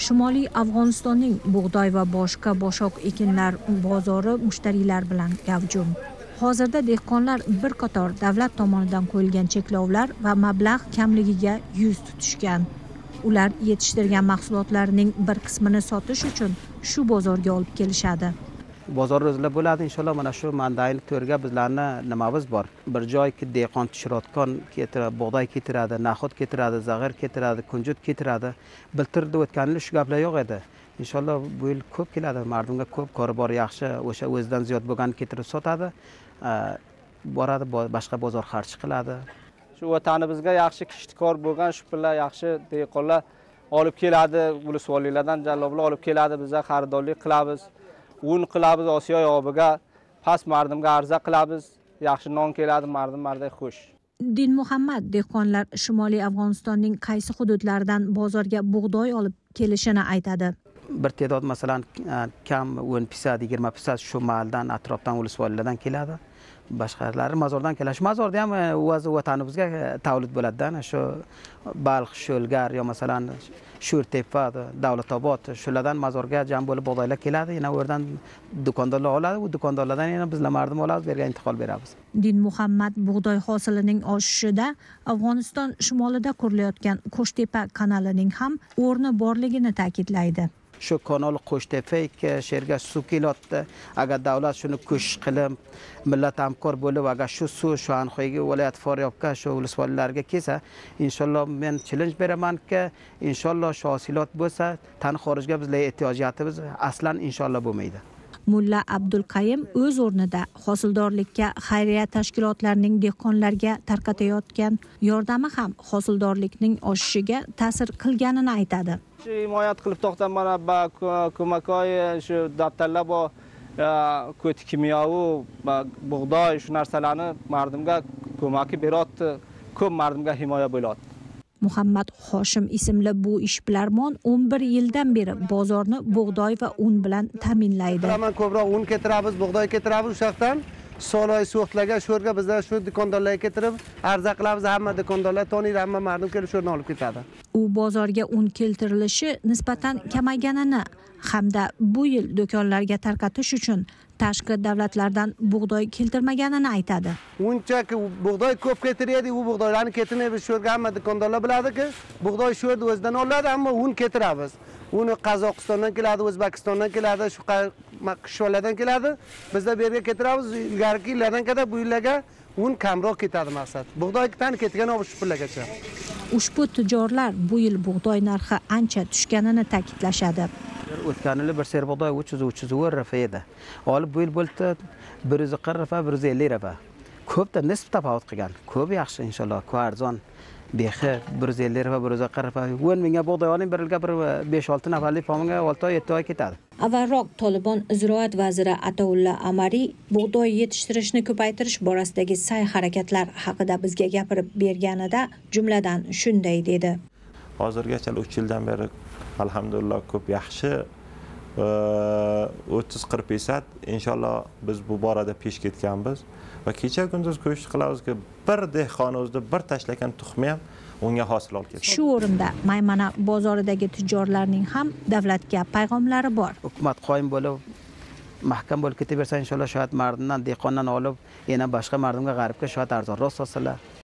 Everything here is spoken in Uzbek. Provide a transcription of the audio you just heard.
Shimoliy Afg'onistonning bug'doy va boshqa boshoq ekinlar bozori mushtariylar bilan gavjum. Hozirda dehqonlar bir qator davlat tomonidan qo'yilgan cheklovlar va mablag' kamligiga yuz tutishgan. Ular yetishtirgan mahsulotlarining bir qismini sotish uchun shu bozorga olib kelishadi. Bozor o'zida bo'ladi inshaalloh. Mana shu mandayli to'rga bizlarni nimamiz bor. Bir joyga dehqon tushirotgan bug'doy ketiradi, nahot ketiradi, zag'ir ketiradi, kunjut ketiradi. Biltirdi o'tganida shu gaplar yo'q edi. Inshaalloh bu yil ko'p keladi, mardumga ko'p kori bor, yaxshi, o'sha o'zidan ziyod bo'lgan ketirib sotadi. Boradi, boshqa bozor xarj qiladi. Shu vatanimizga yaxshi kishtikor bo'lgan shu pullar yaxshi dehqonlar olib keladi, ulusvolliklardan jallovlar olib keladi, bizga xaridorlik qilamiz. Un qilamiz Osiyo yobiga, past mardumga arza qilamiz, yaxshi non keladi, mardum xush. Din Muhammad dehqonlar Shimoliy Afg'onistonning qaysi hududlaridan bozorga bug'doy olib kelishini aytadi. Bir ta'dod masalan kam 10%, 20% shu mahaldan, atrofdan, ulusvolliklardan keladi. Boshqalari mozordan keladi. Mozorda ham o'zi vatanimizga tavlid bo'ladi-da, shu Balx, Sho'lgar yo masalan Sho'rtepa, Davlatobod shulardan mozorga jam bo'lib bug'doylar keladi. Yana u yerdan do'kondorlar oladi, u do'kondorlardan yana bizlar mardum olamiz, berga intiqol beramiz. Din Muhammad bug'doy hosilining oshishida Afg'oniston shimolida qurilayotgan Qo'shtepa kanalining ham o'rni borligini ta'kidlaydi. Shu kanal Qo'shtepa sherga suv keladi. Agar davlat shuni ko'sh qilib, millat hamkor bo'lib, agar shu suv shu Anxoyga, viloyat Faryobga, shu ulusvollarga kelsa, inshaalloh men challenge beramanki, inshaalloh shu hosilot bo'lsa, tani xorijga bizlar ehtiyojatimiz aslan inshaalloh bo'lmaydi. Mulla Abdulqayim o'z o'rnida hosildorlikka xayriya tashkilotlarining dehqonlarga tarqatayotgan yordami ham hosildorlikning oshishiga ta'sir qilganini aytadi. Shu himoyat qilib to'xtab mana ko'makoy shu daftarlar bor, ko'ti kimyoviy, bug'doy shu narsalarni mardumga ko'maki beryapti, ko'p mardumga himoya bo'lyapti. Muhammad Hoshim ismli bu ishbilarmon 11 yildan beri bozorni bug'doy va un bilan ta'minlaydi. Mana ko'proq un keltiramiz, bug'doy keltiramiz, o'sha yoqdan Soloy suvoqlarga, sho'rga bizlar shu do'kondorlarga keltirib arza qilamiz. Hamma do'kondorlar toniydi, hamma mardum kelib sho'rni olib ketadi. U bozorga un keltirilishi nisbatan kamayganini hamda bu yil do'konlarga tarqatish uchun tashqi davlatlardan bug'doy keltirmaganini aytadi. Unchaki bug'doy ko'p keltiradi, u bug'doylarni keltirmaymiz. Sho'rga hamma do'kondorlar biladiki, bug'doy sho'rni o'zidan oladi, ammo un keltiramiz. Uni Qozog'istondan keladi, O'zbekistondan keladi, shu qishloqlardan keladi. Bizda bu yerga keltiramiz. Ilgarigi yillardan ko'ra bu yillarga un kamroq ketadi maqsad. Bug'doy tan ketgan shu pullargacha. Ushbu tijorlar bu yil bug'doy narxi ancha tushganini ta'kidlashadi. O'tgan yil bir ser bug'doy 300 rafa edi. Olib bu yil bo'ldi 140 rafa, 150 rafa. Ko'pda nisb tafovut qilgan. Ko'p yaxshi inshaalloh, ko'p arzon. Behi 150 rafa, 140 rafa. 10 mingga bug'doy oling, bir yilga bir 5-6 nafarlik familga 6 oy, 7 oy ketadi. Avvalroq Tolibon ziroat vaziri Ataulla Amari bug'doy yetishtirishni ko'paytirish borasidagi sa'y-harakatlar haqida bizga gapirib berganida jumladan shunday dedi. Hozirgacha 3 yildan beri alhamdulillah ko'p yaxshi 30-40% inshaalloh biz bu borada pesh ketganmiz va kecha kunduz ko'rish qilamizki, bir dehqon o'zida bir tashlagan tuxumi ham unga hosil olib ketadi. Shu o'rinda Maymana bozoridagi tijorlarning ham davlatga payg'omlari bor. Hukumat qoyim bo'lib, mahkam bo'lib ketaversa inshaalloh shoyat mardumdan, dehqondan olib, yana boshqa mardumga, g'aribga shoyat arzonroq sotsalar